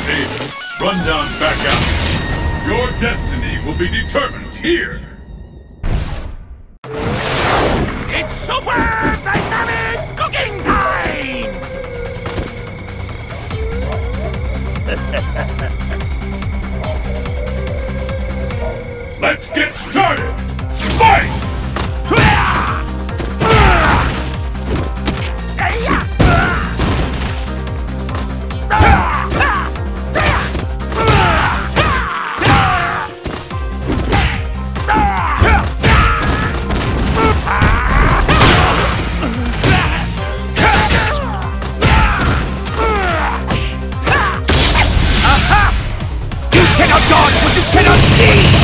table, rundown back out. Your destiny will be determined here. It's super dynamic cooking time! Let's get started! Fight! What you cannot see!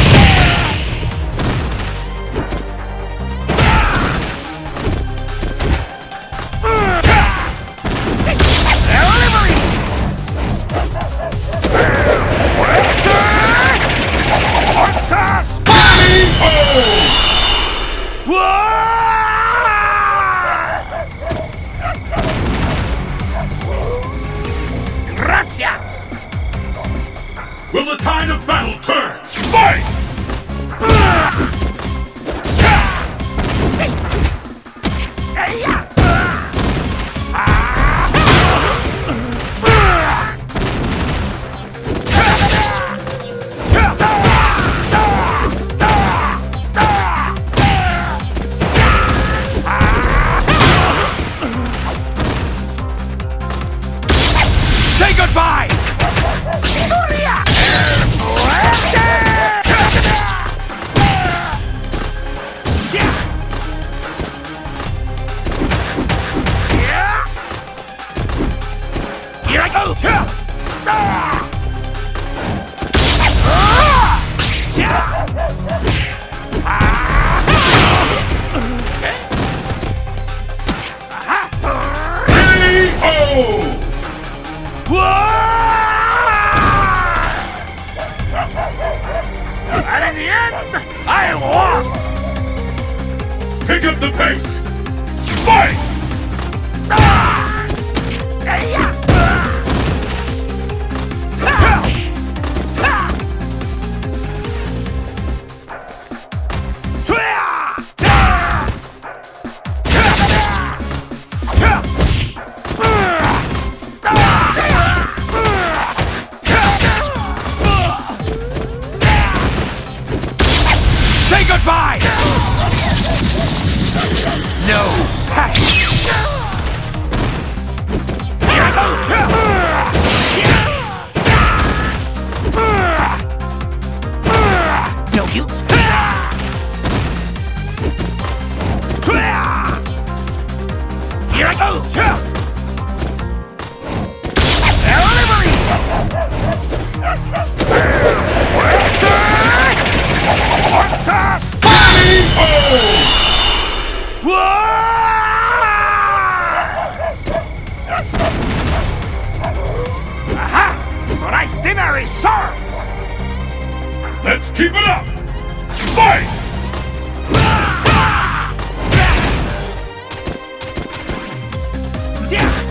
Gracias! Will the tide of battle turn? Fight! Say goodbye! Here I go! And in the end, I won! Pick up the pace! Fight! Say goodbye! No passion! Here I go! No use! Here I go! Aha! Tonight's dinner is served! Let's keep it up! Fight! Yeah!